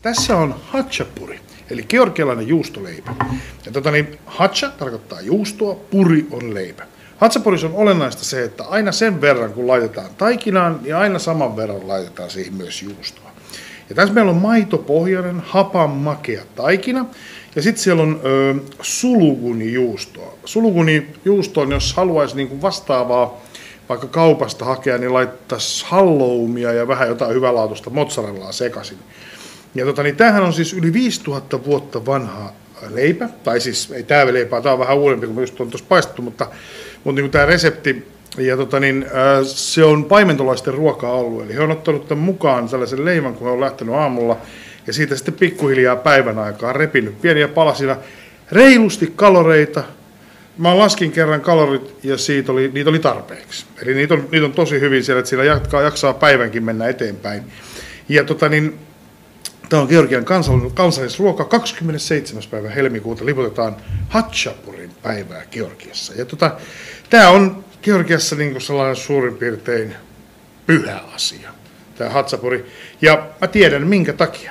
Tässä on hachapuri, eli georgialainen juustoleipä. Ja hacha tarkoittaa juustoa, puri on leipä. Hachapurissa on olennaista se, että aina sen verran kun laitetaan taikinaan, niin aina saman verran laitetaan siihen myös juustoa. Ja tässä meillä on maitopohjainen, hapanmakea taikina. Ja sitten siellä on suluguni-juustoa. Suluguni-juustoon, jos haluaisi niinku vastaavaa vaikka kaupasta hakea, niin laittaisi halloumia ja vähän jotain hyvälaatuista mozzarellaa sekaisin. Ja tämähän on siis yli 5000 vuotta vanha leipä. Tai siis ei tämä leipä, tämä on vähän uudempi kuin just on tuossa paistettu, mutta niin tämä resepti. Ja se on paimentolaisten ruoka-alue. Eli he on ottanut tämän mukaan sellaisen leivän, kun he on lähtenyt aamulla. Ja siitä sitten pikkuhiljaa päivän aikaa repinyt pieniä palasina, reilusti kaloreita. Mä laskin kerran kalorit ja niitä oli tarpeeksi. Eli niitä on tosi hyvin siellä, että siellä jaksaa päivänkin mennä eteenpäin. Ja tämä on Georgian kansallisruoka. 27. päivä helmikuuta liputetaan hachapurin päivää Georgiassa. Ja tämä on Georgiassa niin kuin sellainen suurin piirtein pyhä asia, tämä hachapuri. Ja mä tiedän minkä takia.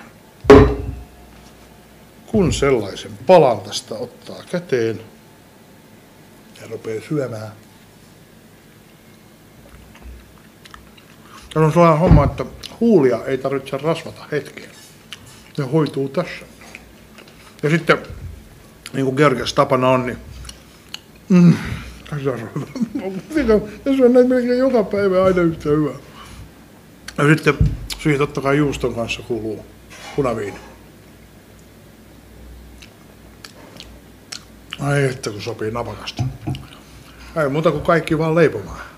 Kun sellaisen palan tästä ottaa käteen ja rupeaa syömään. Tämä on sellainen homma, että huulia ei tarvitse rasvata hetkeen. Ne hoituu tässä. Ja sitten, niin kuin Georgiassa tapana on, niin tässä on näin melkein joka päivä aina yhtä hyvä. Ja sitten siihen totta kai juuston kanssa kuuluu punaviini. Ai että kun sopii napakasta. Ei muuta kuin kaikki vaan leipomaan.